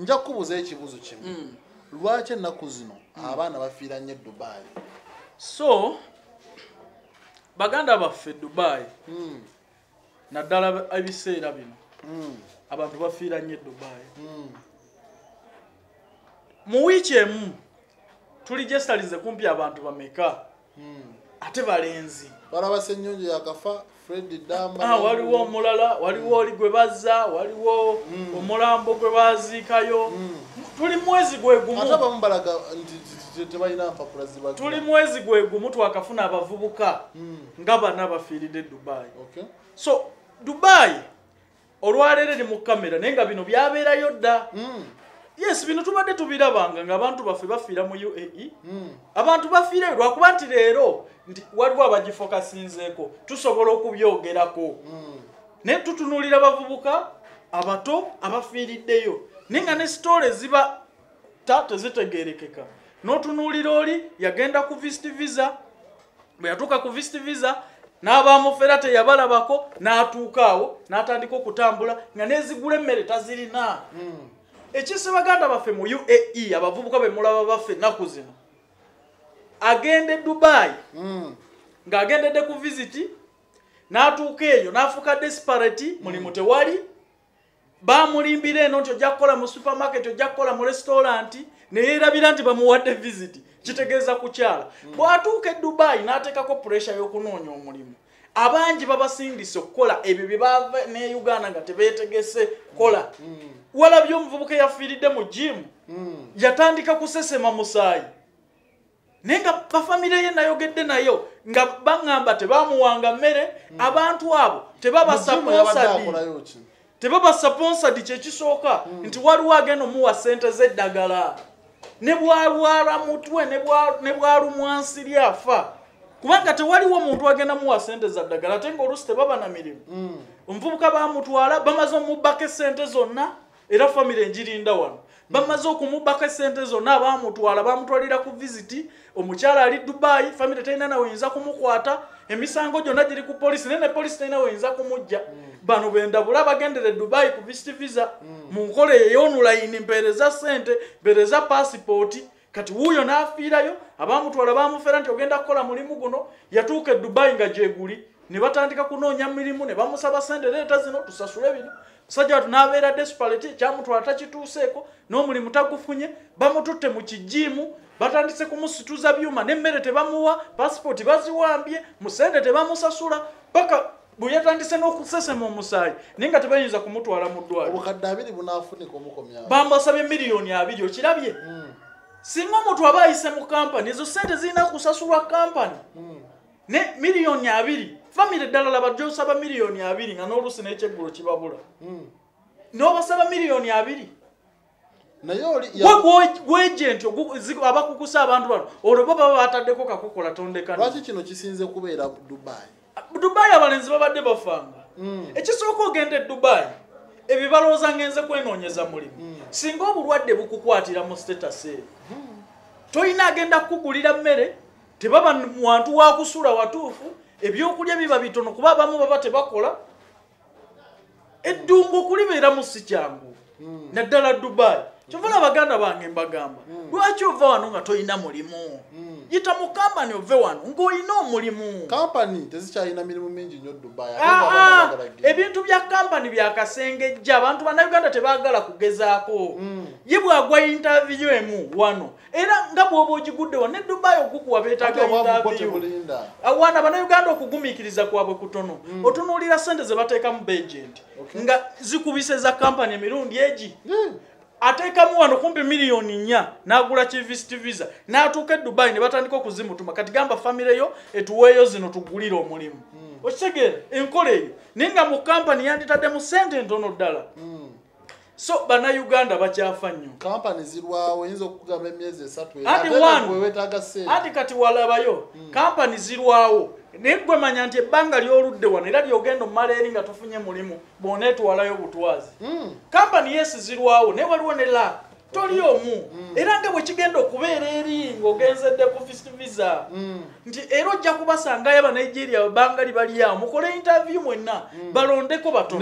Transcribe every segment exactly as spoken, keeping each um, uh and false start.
nja kubuza ekibuzo kimu mm. lwaki ennaku zino mm. abaana bafiira nnyo Dubai so baganda baffe Dubai mm. naddala ebiseera bino mm. abantu bafiira nnyo Dubai mm. mu wiiki emu tuli jestalize kumpi abantu bameka mm. ate balenzi balaba Ssenyonjo yakafa Fred Damba ah waliwo omulala waliwo oli gwe bazza waliwo mm. omulambo gwe baziikayo mm. tuli mwezi gwe gumu ate bamubalaga nti tebalina mpapula ziba tuli mwezi gwe gumu twakafuna abavubuka mm. nga bana bafiiridde Dubai okay. so Dubai olwaleero ni mu kamera naye nga bino byabeerayo dda mm. yes bino tubadde tubirabanga nga abantu baffe bafiira mu U A E mm. abantu bafiire lwakuba nti leero nti waliwo abagifokasinzeeko tusobola okubyogerako mm. naye tutunuulira bavubuka abato abafiiriddeyo naye nga ne sitole ziba ta tezitegeerekeka n'otunuulira oli yagenda ku visit visa bwe yatuuka ku visit visa n'abamufera teyabalabako n'atuuka awo n'atandika okutambula nga n'ezigula emmere tazirina mm. ekise baganda baffe mu U A E abavubuka be mulaba baffe naku zino agende Dubai mm. ng'agendedde ku visit n'atuuka eyo n'afuuka desperate mulimu tewali bamulimbira eno nti ojja kukola mu supermarket ojja kukola mu restaurant neyeerabira nti bamuwadde visit kitegeeza kukyala mm. bw'atuuka e Dubai n'ateekako pressure y'okunoonya omulimu abangi babasindise okukola ebyo bye bava ne Uganda nga tebeetegese kukola mm. walabye omuvubuka yafiiridde mu gym mm. yatandika kusesema musaayi naye nga bafamire ye nayogedde nayo nga baŋŋamba tebamuwanga mmere mm. abantu abo tebabasaponsadi tebabasaponsadi kyekisooka mm. nti waliwo agenda omuwa ssente z'eddagala ne bwalwala mutwe ne bwalumwa nsiri afa kubanga tewaliwo omuntu agenda muwa ssente za ddagala ate ng'oluusi tebaba na mirimu mm. omuvubuka bamutwala bamaze omubbako essente zonna era famire enjirinda wano bamaze okumubbako essente zonna abamutwala bamutwalira ku visit omukyala ali Dubai famire terina naweyinza kumukwata emisango gyonna giri ku polisi naye ne polisi terina weyinza kumujja mm. bano bendabula bagendere Dubai ku visit visa mm. mu nkola ey'onulayini mpeereza ssente mpeereza passport kati wuuyo n'afiirayo abamutwala bamufera nti ogenda kukola mulimu guno yatuuka e Dubai nga gyeguli ne batandika kunoonya mirimu ne bamusaba ssente leeta zino tusasule bino musajja watu n'abeera desperate kyamutwala takituuseeko n'omulimu tagufunye bamututte mu kijiimu batandise kumusituza byuma n'emmere tebamuwa passport baziwambye mu ssente tebamusasula paka bwe yatandise n'okusesema omusaayi naye nga tebayinza kumutwala mu ddwaliro obukadde abiri bunaafunika omukomyawo bambasabye miliyoni abiri okirabye mm. singa omuntu aba ayise mu kampani ezo ssente zirina kusasulwa kampani mm. ne miliyoni abiri famire ddala laba gy'osaba miliyoni abiri nga n'oluusi n'ekyeggulo kibabula mm. n'obasaba miliyoni abiri naye oli gwejenti abakukusa abantu bano olwo bo baba bataddeko kakukola tondekana lwaki kino kisinze kubeera Dubai Dubai abalenzi babadde bafanga mm. ekisooka ogenda e Dubai ebyo balowooza ngenze kwenoonyeza mulimu mm. singa obulwadde bukukwatira mu status eyo mm. toyina agenda kukugulira mmere tebaba wantu wakusula watuufu ebyokulya biba bitono kuba abamu baba tebakola eddungu okulibeeramu si kyangu mm. naddala Dubai kyovula abaganda bange mbagamba mm. lwaki ova wano nga toyina mulimu mm. yita mu kampani ove wano ng'olina omulimu kampani tezikyalina mirimu mingi nnyo Dubai ah, ebintu bya kampani byakasengejja abantu bannayuganda tebaagala kugezaako mm. ye bwagwa interview emu wano era nga bw'oba ogigudde wano ne Dubai ogukuwa beetaaga interview awana bannayuganda okugumiikiriza kwabwe kutono mm. otunuulira ssente ze bateekamu beagent okay. nga zikubise za kampani emirundi egi mm. ateekamu wano kumpi miliyoni nnya n'agula kivisit visa n'atuuka e Dubai ne batandika okuzimutuma kati gamba famire yo etuweeyo zino tugulire omulimu mm. okitegeera enkola eyo naye nga mu kampani yanditadde mu ssente ntono ddala mm. so bannayuganda bakyafa nnyo kampani zirwawo oyinza okugamba emyezi esatu anti kati walabayo mm. kampani zirwawo naye gwe manya nti ebbanga ly'oludde wano era lyogenda omumala eri nga tofunye mulimu bw'oneetwalayo butwazi mm. kampani yesi zirwawo naye waliwo ne la toli omu era nga bwe kigenda okubeera eri ng'ogenzedde ku visa nti era ojja kubasangayo aba Nigeria bangali bali awo mukole interview mwenna balondeko batono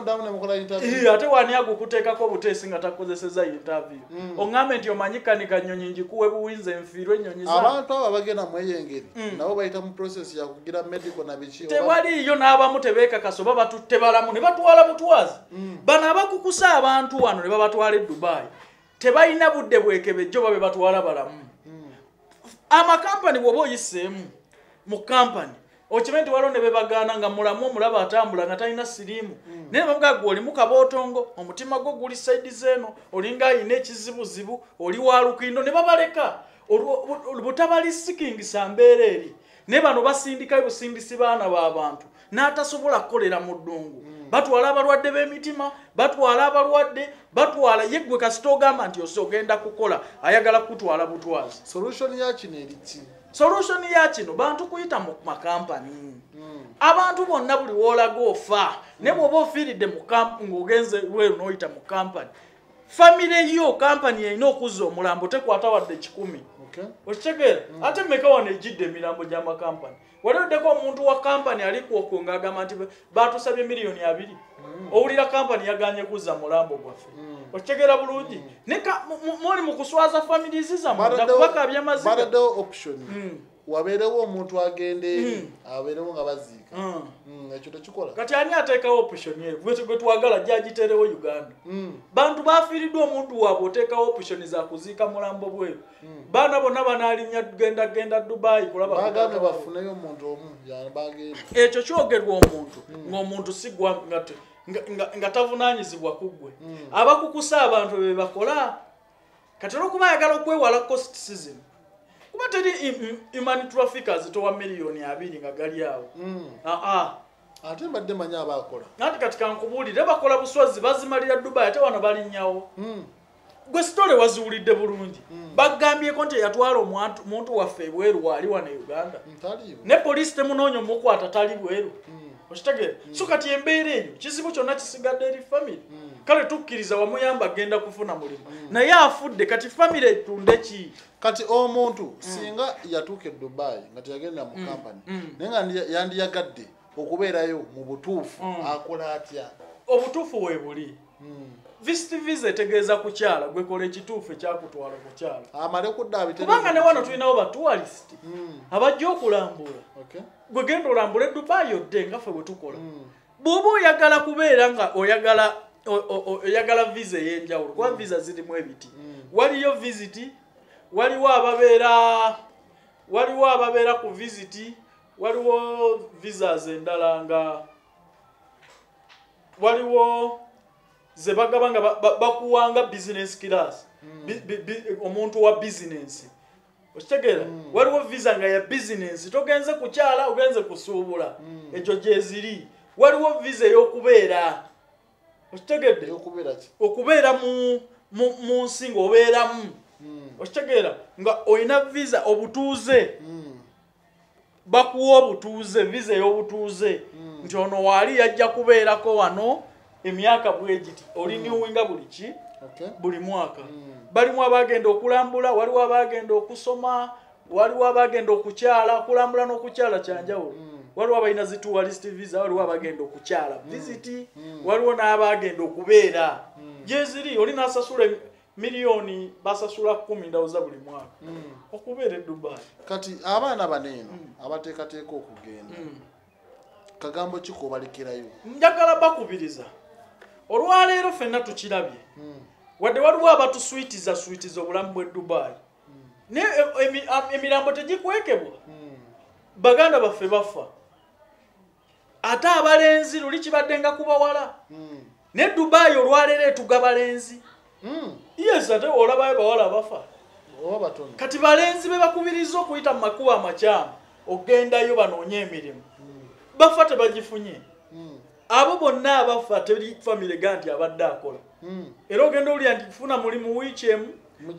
ate wani agukuteekako obuteesi nga takozeseza interview oŋŋambe nti omanyi kanika nnyonyi njikuwe buwinza enfiirwe ennyonyi za abantu abo bagenda mu eyo engeri nabo bayita mu process ya kugira medical na biki tewaliyo n'abamu tebeekakasa oba batutte balamu ne batwala butwazi bano abakukusa abantu wano ne babatwala e Dubai tebalina budde bwekebejjo babe batwala balamu amakampani bw'oba oyiseemu mu kampani okimanyi nti waliwo ne bebagaana nga mulamu omulaba atambula nga talina siriimu naye bamugaa gwe oli mu kabootongo omutima gwo guli saidi zeeno olinga ayina ekizibuzibu oli wa lukindo ne babaleka butabali sikingisa mbeera eri ne bano basindikayo busindisi baana b'abantu n'atasobola kukolera mu ddungu batwala abalwadde b'emitima batwala abalwadde batwala yeggwe kasita ogamba nti ose ogenda kukola ayagala kutwala butwazi solution ya kino eriki solution ya kino bantu kuyita mu makampani abantu bonna buli woolaga ofa ne bw'oba ofiiridde mu ng'ogenze lweru n'oyita mu kampani famire yo kampani erina okuzza omulambo tekwata wadde kikumi okitegeera ate mmeka wano ejjidde emirambo gy'amakampani waliweddeko omuntu wa kampani ali kwokwo ng'agamba nti baatusabye miliyoni abiri owulira kampani yaganye kuzza mulambo gwaffe okitegeera bulungi muli mu kuswaza families zammwe nakubaka byamaziga baraddewo option wabeerewo omuntu agenda eri abeerewo nga baziika ekyo tekikola kati ani ateekawo option eyo gwe twagala gyagiteerewo Uganda bantu bafiiriddwa omuntu waabwe oteekawo option za kuziika mulambo bweru baana bonna banaalinnya genda genda Dubai kulabaagambe bafuneyo omuntu omu bagenda ekyo kyogerwa omuntu ng'omuntu sigwa nga tavunaanyizibwa ku ggwe abakukusa abantu be bakola kati olwokuba ayagala okwewala cost season kuba teri human traffickers towa miliyoni abiri nga gali awo ate mbadde manyi abakola nati kati kankubuulire bakola buswazi bazimalira Dubai ate wano balinnyawo gwe sitole waziwulidde bulungi bagambyeko nti yatwala omuntu waffe ebweru waali wano Uganda ne poliisi temunoonya omukwata tali bweru okitegeera so kati embeera eyo kizibu kyonna kisigadde eri famire kale tukkiriza wamuyamba agenda kufuna mulimu naye afudde kati famire etunde ki kati omuntu singa yatuuka e Dubai nga teyagenda mu kampani naye nga yandiyagadde okubeerayo mu butuufu akola atya obutuufu weebuli visit visa etegeeza kukyala gwekola ekituufu ekyakutwala kukyala amale kuddaabite kubanga ne wano tulinawo batuwalisiti abajja okulambula gwe genda olambula e Dubai odde nga ffe bwe tukola bw'oba oyagala kubeera nga oyagala oyagala visa ey'enjawulo kuba visa zirimu ebiti waliyo visiti waliwo ababeera waliwo ababeera ku visiti waliwo visas endala nga waliwo ze bagaba nga bakuwanga business class omuntu wa business okitegeera waliwo visa nga ya business togenze kukyala ogenze kusuubula ekyo gyeziri waliwo visa ey'okubeera okitegedde okubeera mu nsi ng'obeeramu okitegeera nga olina visa obutuuze bakuwa obutuuze visa ey'obutuuze nti ono waali yajja kubeerako wano emyaka bwegiti oliniwinga buli ki buli mwaka balimu abagenda okulambula waliwo abagenda okusoma waliwo abagenda okukyala okulambula n'okukyala kyanjawulo waliwo abalina zituwalist visa waliwo abagenda okukyala visiti waliwo n'abagenda okubeera gyeziri oli n'asasula miliyoni basasula kumi ndawuza buli mwaka okubeera e Dubai kati abaana baneeno abateekateeka okugenda kagambo ki kobalekerayo njagala bakubiriza olwaleero ffenna tukirabye wadde waliwo abatuswitiza switiza obulamu bw'e Dubai ne emirambo tegikwekebwa baganda baffe bafa ate abalenzi luli kibadde nga kubawala ne Dubai olwaleero etuga balenzi yes ate olabayo bawala bafa kati balenzi be bakubiriza okuyita mu makubo amakyamu ogendayo banoonye emirimu bafa tebagifunye abo bonna abafa teri famire ga nti abadde akola era ogenda olya nti kufuna mulimu wiiki emu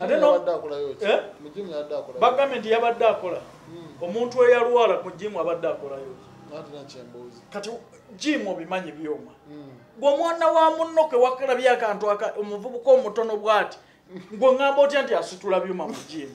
bagambye nti yabadde akola omuntu eyalwala mu jimu abadde akolayo kati jimu obimanyi byoma gwe omwana wa munno ke wakalabye akantu omuvubuka omutono bw'ati ngo ngamba otya nti asitula byuma mu gym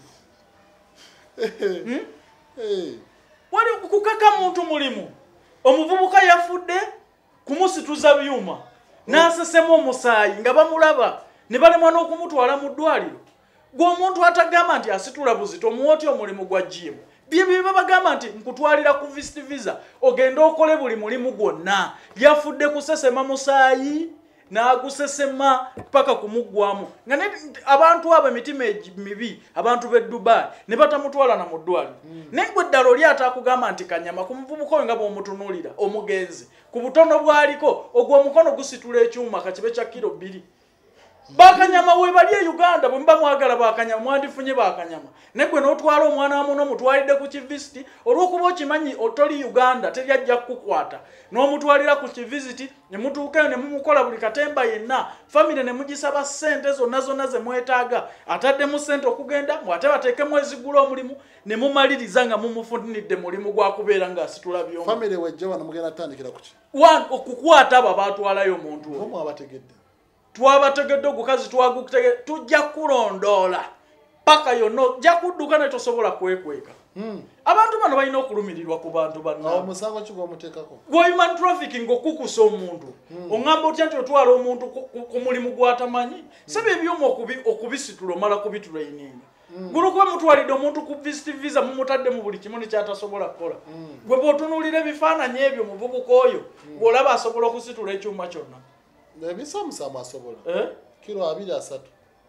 hmm? hey. wali kukaka muntu mulimu omuvubuka yafudde kumusituza byuma n'asesemu omusaayi nga bamulaba ne balemwa n'okumutwala mu ddwaliro gw'omuntu atagamba nti asitula buzito muwoti omulimu gwa gym bye bye babagamba nti nkutwalira ku visit visa ogenda okole buli mulimu gwonna yafudde kusesema musaayi n'agusesema paka kumuggwamu nga abantu abo emitima mibi abantu b'e Dubai ne batamutwala na mu ddwaliro mm. negwe ddala oli atakugamba nti kanyama ku muvubuka oyo nga bw'omutunuulira omugenzi ku butono bwaliko ogw'omukono gusitula ekyuma kakibe kya kiro bbiri bakanyama we bali e Uganda bwe mba mwagala bakanyama mwandifunye bakanyama negwe n'otwala omwana wamu n'omutwalidde ku kivisiti olw'okuba okimanyi otoli Uganda teri ajja kukukwata n'omutwalira ku kivisiti ne mutuukayo ne mumukola buli katemba yenna famire ne mugisaba ssente zonna zonna ze mwetaaga ataddemu ssente okugenda ate bateekemu ezigula omulimu ne mumaliriza nga mumufunidde mulimu gwa kubeera ng'asitula byombi famire wejja wano mugenda tandikira ku ki okukwata abo abaatwalayo omuntu oyo omu abategedde twabategedde ogukazi twagukutege tujja kulondoola paka yonna ojja kudduka ne tosobola kwekweka hmm. abantu bano balina okulumirirwa ku bantu bannaabwe omusango ki gw'omuteekako gwa human trafficking okukusa omuntu hmm. oŋŋamba otya nti otwala omuntu ku mulimu gw'atamanyi saba ebyuma okubisitula omala kubitulaininga hmm. guno kuba mutwalidde omuntu ku visit visa mumutadde mu buli kimu nekyatasobola kukola hmm. gwe bw'otunuulira ebifaananyi ebyo muvubuka oyo hmm. gw'olaba asobola okusitula ekyuma kyonna ebisamusamu asobola eh? kiro abiri asatu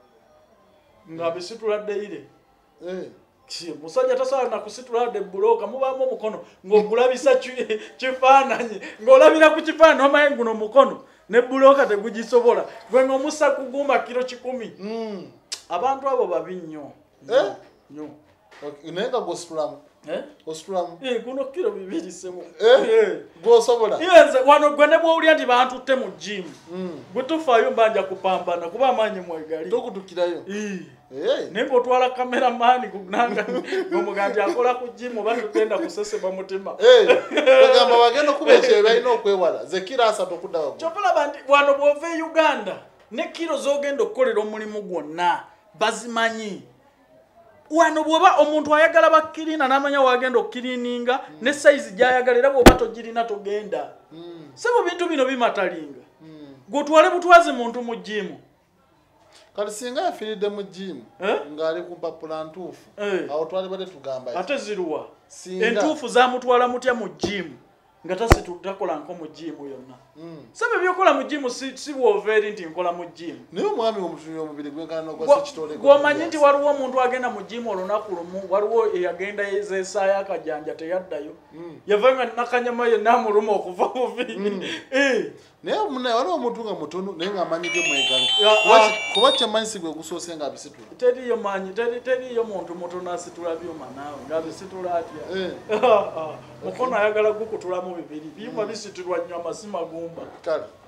nga bisitula ddeire eh. musajja tasobola nakusitula dde buloka mubaamu omukono ng'ogulabisa kifaananyi ng'olabira ku kifaananyi omaye guno omukono ne buloka tegugisobola gwe ng'omusa kugumba kiro kikumi mm. abantu abo babi nnyo eh? nnyo okay. naye nga gositulamu eh? ositulamu eh, guno kiro bibiri semu eh? eh. gwosobola yenze wano gwe ne bw'owulira nti bantutte mu gym mm. gwe tufaayo mbanja kupambana kuba amaanyi mwegali tokutukirayo eh. Hey. Nembo twala kamera mani kunanga ngomugandi akola ku gym oba tugenda kuseseba mutima eh bagamba bagenda kubeche balina okwewala zekira asatu kudawa chopola bandi wano bwove Uganda ne kilo zogenda okukolera omulimu gwonna bazimanyi wano bwoba omuntu ayagala bakirina namanya wagenda okirininga mm. ne size jayagalira bwoba togirina togenda mm. sebo bintu bino bimatalinga mm. gotwale butwaze muntu mu gym kali singa yafiride mu gym eh? ngali kumpapula ntuufu eh. awo twali bade tugamba ate ziruwa singa entuufu za mutwala mutya mu gym nga tasi tutakola nko mu gym yonna mm. sabe byokola mu gym si, si woveri nti nkola mu gym niyo mwami omutunyo omubiri gwenkana n'ogwa kitole gwomanyi nti waliwo omuntu agenda mu gym olunaku lumu waliwo eyagenda ez'essaayo akajanja teyaddayo mm. yavanga nakanyama ye namuluma okuva buvi mm. eh. naye mune waliwo omuntu nga mutono naye ng'amanyi ge mwegali kuba kyamanyi si gwe gusoose nga abisitula teriyo manyi teriyo muntu mutono asitula byuma naawe ng'abisitula atya eh. mukono ayagala gukutulamu bibiri byuma bisitulwa nnyo amasimu agumba kale